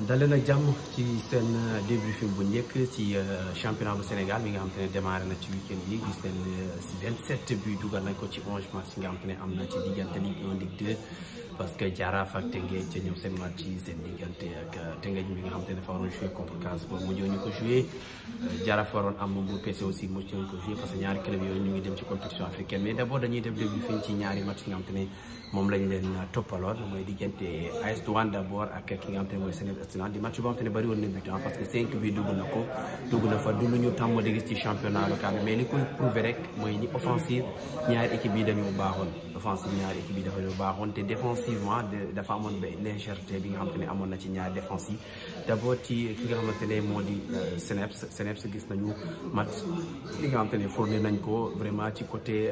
dalee nag jàmm ci seen débriefing bu njëkk ci championnat bu Sénégal mi nga xam te ne démarré na ci week-end bi gis nañ si 27 buts dugal nañ ko ci 11 match yi nga xam te ne am na ci diggante Ligue 1 Ligue 2 parce que Jaraaf ak Teungueth ca ñoom seen match yi seen diggante ak Teungueth mi nga xam te ne dafa waroon joué contre Casa Sport mujjee ñu ko joué Jaraaf waroon am Mbour PC aussi mujjee ñu ko joué parce que ñaari club yooyu ñu ngi dem ci compétition africaine mais d' abord dañuy def débriefing ci ñaari match yi nga xam te ne moom lañ leen toppaloon mooy diggante AS Douanes d' abord ak ki nga xam te ne mooy Seneb Arsenal di match boo xam te ne bëri woon na but parce que 5 bi dugg na fa du lu ñu tàmm di gis ci championnat local mais li koy prouver rek mooy ni offensive ñaari équipe yi dañoo baaxoon te défensivement dafa amoon ba légèreté bi nga xam te ne amoon na ci ñaari défense yi d' abord ci ki nga xamante ne moo di Seneb gis nañu match li nga xam te ne fourni nañ ko vraiment ci côté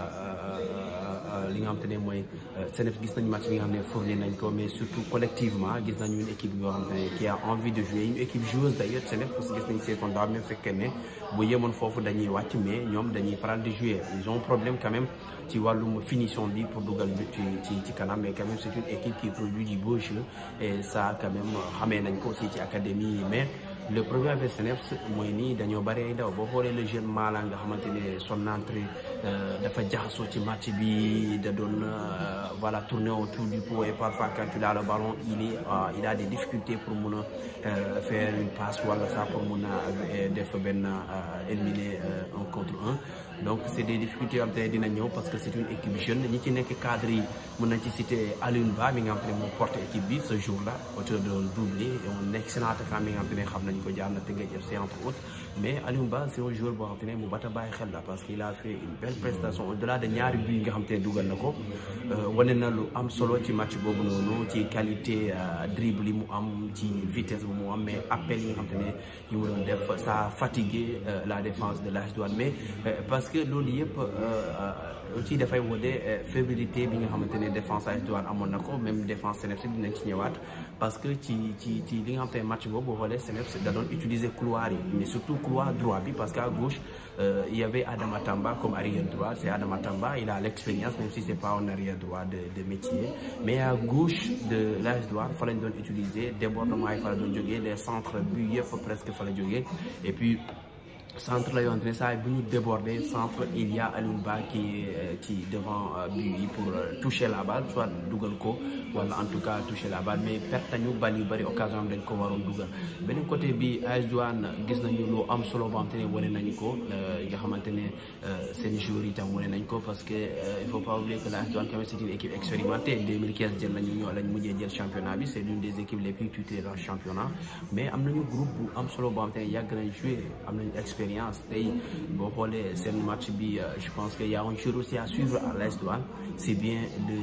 li nga xam te ne mooy Seneb gis nañu match bi nga xam ne fourni nañ ko mais surtout collectivement gis nañu une équipe yoo xam ne qui a envie de jouer une équipe joueuse d'ailleurs Seneb parce que gis nañu secondaire même fekkee ne bu yemoon foofu dañuy wàcc mais ñoom dañuy faral di jouer ils ont problème quand même ci wàllum finition bi pour dugal but ci kanam mais quand même c'est une équipe qui produit du beau jeu et ça quand même xamee nañ ko aussi ci académie yi mais le problème avec Seneb mooy nii dañoo bëri ay daw boo xoolee le jeune Mala nga xamante ne son entrée dafa jaxasoo ci match bi da doon voilà tourner autour du pot et parfois quand il a le ballon il a des difficultés pour mun a faire une passe wala ça pour mun a def benn éliminer 1 contre 1 donc c' est des difficultés yoo xam te ne dina ñëw parce que c' est une équipe jeune ñi ci nekk cadre yi mun nañ ci citer Alioune Ba mi nga xam te ne moo porte équipe bi ce jour là auteur de doublé un excellent attaquant mi nga xam te ne xam nañ ko jaar na Teungueth FC entre autres mais Alioune Ba c' est un joueur boo xam te ne mu bat a bàyyi xel la parce que il a fait une belle prestation au delà de ñaari buts yi nga xam te ne dugal na ko wane na lu am solo ci match boobu noonu ci qualité dribble yi mu am ci vitesse bu mu am mais appel yi nga xam te ne yi mu doon def ça a fatigué la défense de l'AS Douanes mais parce que loolu yëpp aussi dafay wone fébrilité bi nga xamante ne défense AS Douanes amoon na ko même défense Seneb dinañ ci ñëwaat parce que ci li nga xamante ne match boobu boo xoolee Seneb da doon utiliser couloir yi mais surtout couloir droit bi parce que à gauche il y avait Adama Tamba comme arrière droit c'est Adama Tamba il a l'expérience même si c'est pas un arrière droit de métier mais à gauche de l'AS Douanes fa lañ doon utiliser débordement yi fa la doon jógee les centres bu yëpp presque fa la jógee et puis centre la yoo xam ne saa bu ñu débordé centre il y a Alioune Ba qui ci devant but yi pour toucher la balle soit dugal ko wala en tout cas toucher la balle mais perte nañu bal yu bëri occasion am dañ ko waroon dugal beneen côté bi AS Douanes gis nañu lu am solo boo xam te ne wane nañu ko nga xamante ne seen joueurs yi tam wane nañ ko parce que il faut pas oublier que l'AS Douanes quand même c'est une équipe expérimentée 2015 jël nañu ñoo lañ mujjee jël championnat bi c'est l'une des équipes les plus tutées dans le championnat mais am nañu groupe bu am solo boo xam te ne yàgg nañ jouer am nañu tey boo xoolee seen match bi je pense que y a un joueur aussi à suivre à l'AS Douanes c'est bien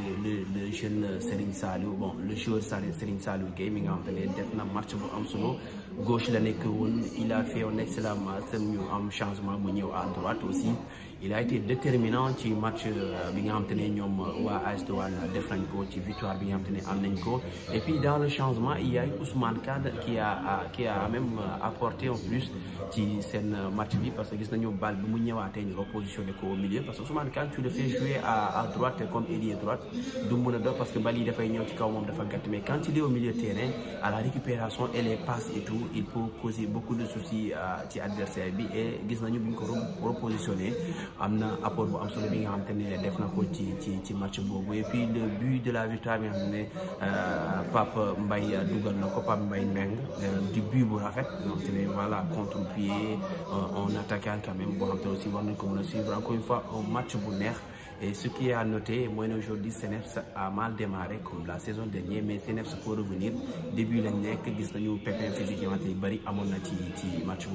le jeune Serigne Saliou bon le joueur Serigne Saliou Gueye mi nga xam te ne def na match bu am solo gauche la nekk woon il a fait un excellent match ñu am changement mu ñëw à droite aussi il a été déterminant ci match bi nga xam te ne ñoom waa AS Douanes def nañ ko ci victoire bi nga xam te ne am nañ ko et puis dans le changement il y a eu Ousmane Kane qui a même apporté en plus ci seen match bi parce que gis nañu balle bi mu ñëwaatee ñu repositionné ko au milieu parce que Ousmane Kane tu le fais jouer à droite comme ailier droite du mën a doon parce que balle yi dafay ñëw ci kaw moom dafa gàtt mais quand il est au milieu terrain à la récupération et les passes et tout il peut causer beaucoup de soucis ci adversaire bi et gis nañu bi ñu ko repositionné am na apport bu am solo bi nga xam te ne def na ko ci match boobu et puis le but de la victoire bi nga xam ne Pape Mbaye dugal na ko Pape Mbaye Meng du but bu rafet donc te ne voilà contre-pied en attaquant quand même boo xam te aussi war nañ ko mën a suivre encore une fois un match bu neex et ce qui est à noter mooy ne aujourd'hui Seneb a mal démarré comme la saison dernière mais Seneb peut revenir début lañ nekk gis nañu pépin physique yi bëri amoon na ci match